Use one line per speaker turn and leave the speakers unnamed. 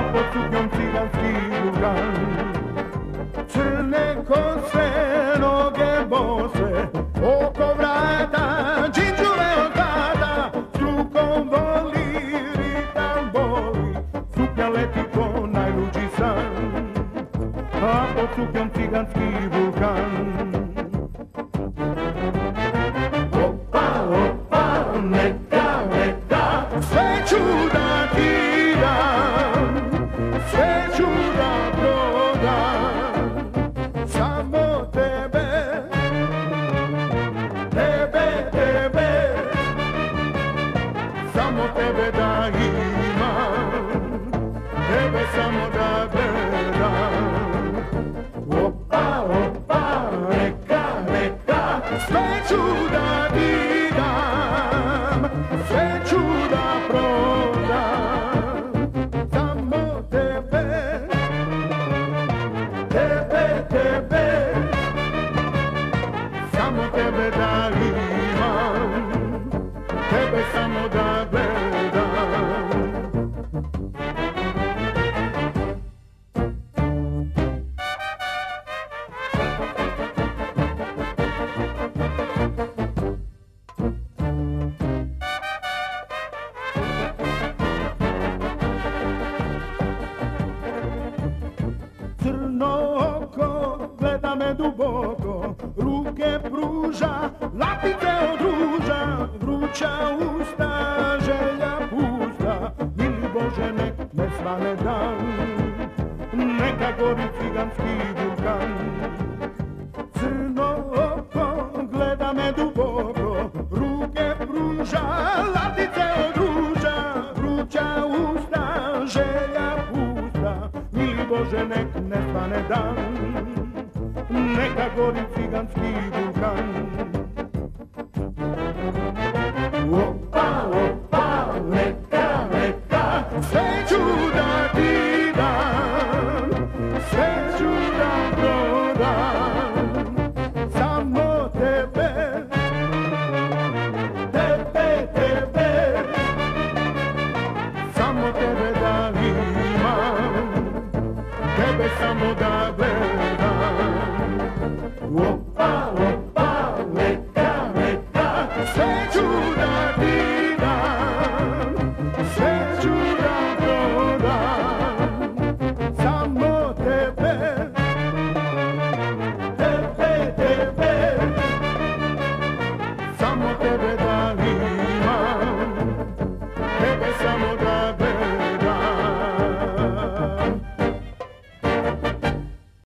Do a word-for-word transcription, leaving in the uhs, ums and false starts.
pod suknjom ciganski vulkan. Crne kose, noge bose, oko vrata, džinđule od tata, strukom voli, ritam boli, suknja leti ko najluđi san, a pod suknjom ciganski vulkan. Opa, opa, neka, neka, sve ću da ti dam, sve ću da prodam, samo tebe, tebe, tebe, samo tebe da imam, tebe samo da gledam. Opa, opa, neka, neka, sve ću da ti dam, sve ću da prodam, samo tebe, tebe, tebe, samo tebe da imam, tebe samo da gledam. Crno oko gleda me duboko, ruke pruža, lapice od ruža, vruća usta, želja pusta, mili Bože nek ne svane dan, neka gori ciganski vulkan. Crno oko gleda me duboko, ruke pruža, lapice od ruža, vruća usta, želja pusta, mili Bože nek ne svane dan, neka gori ciganski vulkan. Opa, opa, neka, neka, sve ću da ti dam, sve ću da prodam, samo tebe, tebe, tebe, samo tebe da imam, tebe samo da gledam.